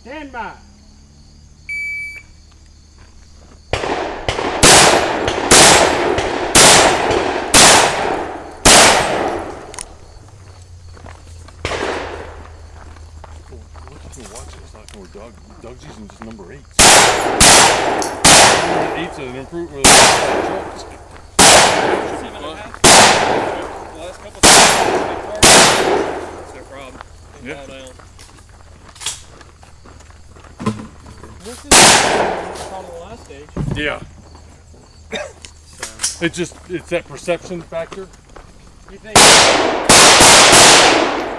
Stand by. Watch it. It's not going to Doug's using just number 8. 8's an improvement with the trucks. The last couple of times, that's no problem. Yeah. Down. This is on the last stage. Yeah. So. It's that perception factor. You think?